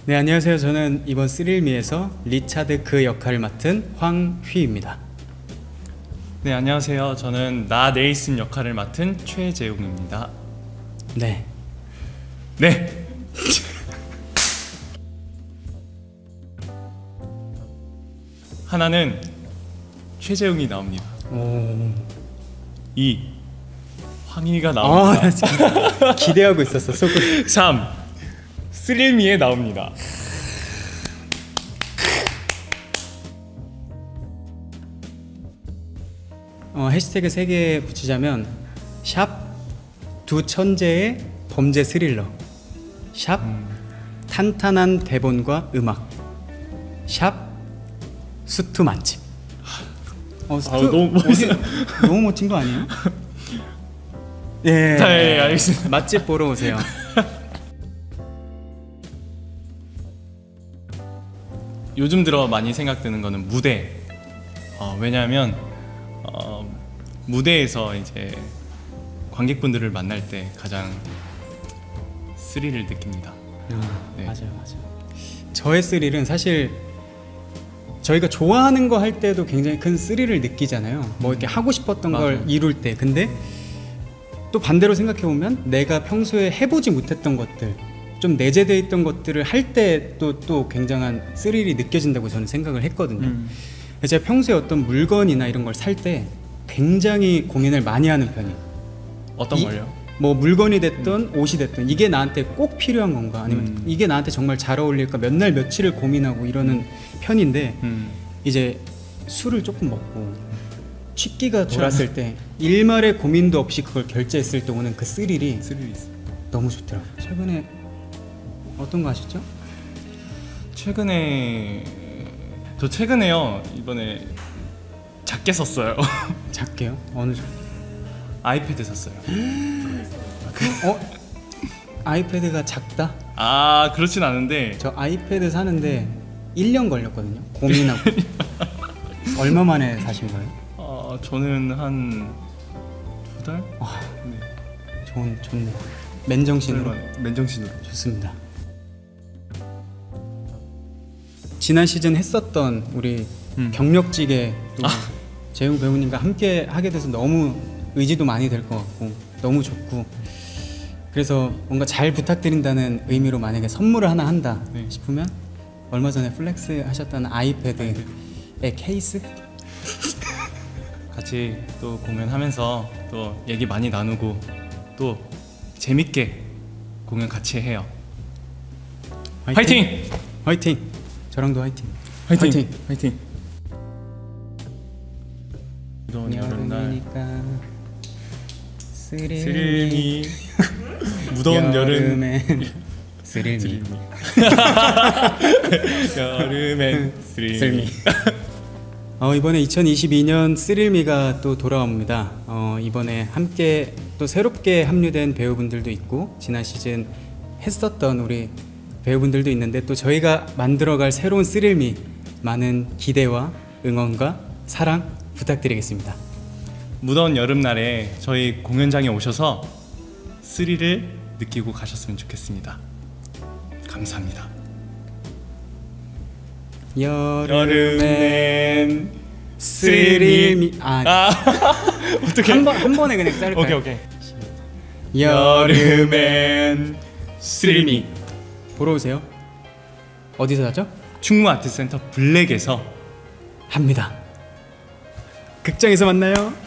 네, 안녕하세요. 저는 이번 스릴미에서 리차드 그 역할을 맡은 황휘입니다. 네, 안녕하세요. 저는 나 네이슨 역할을 맡은 최재웅입니다. 네. 네. 하나는 최재웅이 나옵니다. 오. 2. 황희가 나옵니다. 나 진짜 기대하고 있었어. 속으로. 3. 스릴미에 나옵니다. 해시태그 3개 붙이자면 샵 두 천재의 범죄 스릴러, 샵 탄탄한 대본과 음악, 샵 수트 맛집. 너무 멋진 거 아니에요? 예, 네, 알겠습니다. 맛집 보러 오세요. 요즘 들어 많이 생각드는 거는 무대. 왜냐하면 무대에서 이제 관객분들을 만날 때 가장 스릴을 느낍니다. 네. 맞아요. 저의 스릴은 사실 저희가 좋아하는 거 할 때도 굉장히 큰 스릴을 느끼잖아요. 뭐 이렇게 하고 싶었던 걸 이룰 때. 근데 또 반대로 생각해 보면 내가 평소에 해보지 못했던 것들, 좀 내재되어 있던 것들을 할 때 또 굉장한 스릴이 느껴진다고 저는 생각을 했거든요. 제가 평소에 어떤 물건이나 이런 걸 살 때 굉장히 고민을 많이 하는 편이에요. 어떤 걸요? 뭐 물건이 됐든 옷이 됐든 이게 나한테 꼭 필요한 건가, 아니면 이게 나한테 정말 잘 어울릴까 몇 날 며칠을 고민하고 이러는 편인데 이제 술을 조금 먹고 취기가 돌았을 때 일말의 고민도 없이 그걸 결제했을 때 오는 그 스릴이 너무 좋더라고요. 최근에 어떤 거 하셨죠? 최근에요. 이번에 작게 썼어요. 작게요? 어느 정도? 아이패드 샀어요. 아이패드가 작다? 그렇진 않은데 저 아이패드 사는데 1년 걸렸거든요. 고민하고. 얼마 만에 사신 거예요? 저는 한 2달? 네. 좋네. 맨정신으로. 좋습니다. 지난 시즌 했었던 우리 경력직에 재웅 배우님과 함께 하게 돼서 너무 의지도 많이 될 것 같고 너무 좋고, 그래서 뭔가 잘 부탁드린다는 의미로 만약에 선물을 하나 한다 싶으면 얼마 전에 플렉스 하셨다는 아이패드의 케이스? 같이 또 공연하면서 또 얘기 많이 나누고 또 재밌게 공연 같이 해요. 화이팅! 화이팅! 저랑도 화이팅! 화이팅! 무더운 여름날 스릴미 무더운 여름엔 스릴미 여름엔 스릴미. 이번에 2022년 스릴미가 또 돌아옵니다. 이번에 함께 또 새롭게 합류된 배우분들도 있고 지난 시즌 했었던 우리 배우분들도 있는데 또 저희가 만들어갈 새로운 스릴미 많은 기대와 응원과 사랑 부탁드리겠습니다. 무더운 여름날에 저희 공연장에 오셔서 스릴을 느끼고 가셨으면 좋겠습니다. 감사합니다. 여름엔 스릴미. 어떻게? 한 번에 그냥 자를까요? 오케이. 여름엔 스릴미 보러 오세요. 어디서 하죠? 충무 아트센터 블랙에서 합니다. 극장에서 만나요.